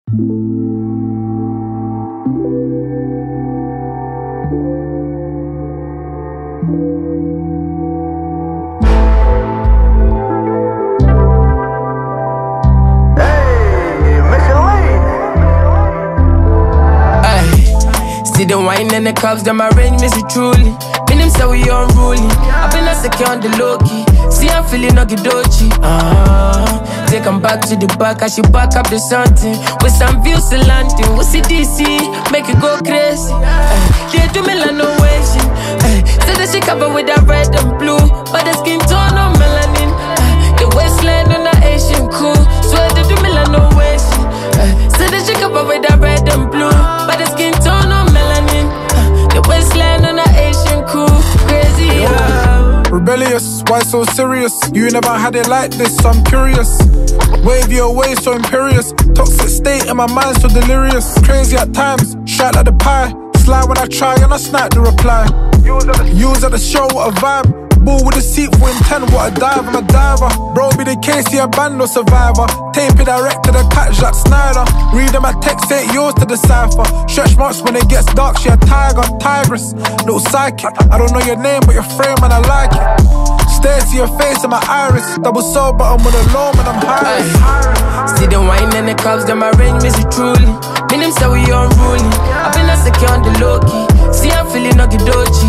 See the wine and the cups, them arrange me so truly. Me them say we unruly. I been a second on the low key. See I'm feeling okidochi. Take 'em back to the back, I should back up the something. With some views to London, we see DC, make it go crazy. They do me like no way. Say that she covered with that red and blue, but the skin tone on melanin. The waistline on the Asian cool, swear they do me like no way. Say that she covered with that red and blue, but the skin tone on melanin. The waistline on the Asian cool, crazy, yeah. Rebellious, why so serious? You never had it like this, I'm curious. Wave your way so imperious. Toxic state in my mind so delirious. Crazy at times, straight like the pie. Sly when I try and I snipe the reply. Use at the show, what a vibe. Bull with a seat for intent, what a dive, I'm a diver. Bro be the case, he a band or survivor. Tape it direct to the cat, Jack Snyder. Read them at text, ain't yours to decipher. Stretch marks when it gets dark, she a tiger, tigress. Little psychic, I don't know your name, but your frame and I like it. Stare to your face and my iris. Double soul, but I'm with a low, man, I'm high. See the wine and the cups, them arrange me so truly. Me them say we unruly. I been a second on the low key. See I'm feeling okidochi.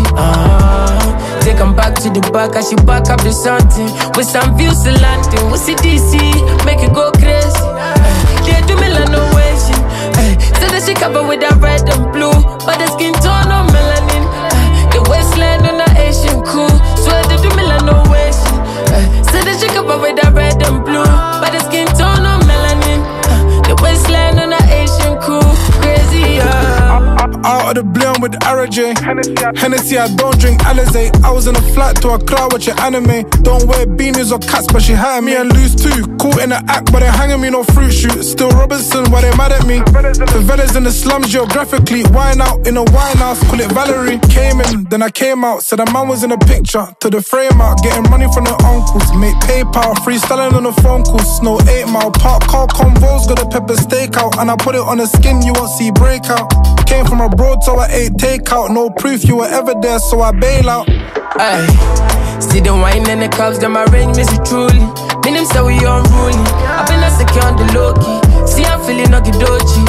Take 'em back to the back, I should back up the something. With some views to London, we see DC, make it go crazy. They do me like no way. Say that she covered with that red and blue, but the skin tone on melanin. The waistline on the Asian cool, swear they do me like no way. Say that she covered with that red and blue, but the skin tone on melanin. The waistline on the Asian cool, crazy, yeah. Out of the blue I'm with Arathejay. Hennessy, I don't drink Alizé. I was in a flight to a crowd watching anime. Don't wear beanies or cats, but she had me and lose too. Caught in the act, but they hanging me no fruit shoot. Still Robinson, why they mad at me? The fellas in the slums geographically. Wine out in a wine house, call it Valerie. Came in, then I came out. Said the man was in the picture, to the frame out. Getting money from the uncles, make PayPal. Freestyling on the phone calls, no 8 Mile. Park car convos, got a pepper steak out. And I put it on the skin, you won't see breakout. Came from abroad, so I ate takeout. No proof you were ever there, so I bail out. Ay, see the wine and the cups, them arrange me so truly. Me them say we unruly. I been a second on the low key. See I'm feeling okidochi.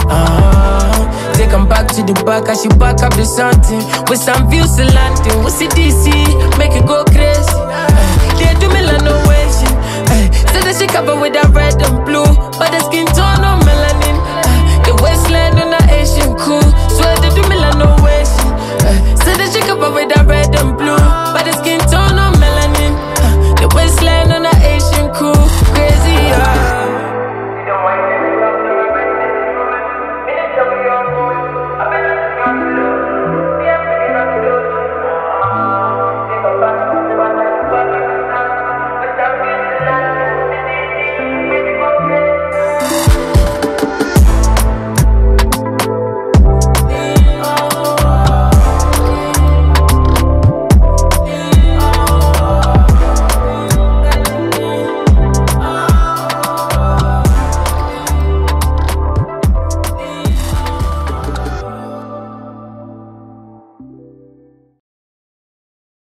Take 'em back to the back, I should back up the something. With some views to London, we see DC, make it go crazy. They do me like no way. Say that she covered with that red and blue, but the skin tone on melanin.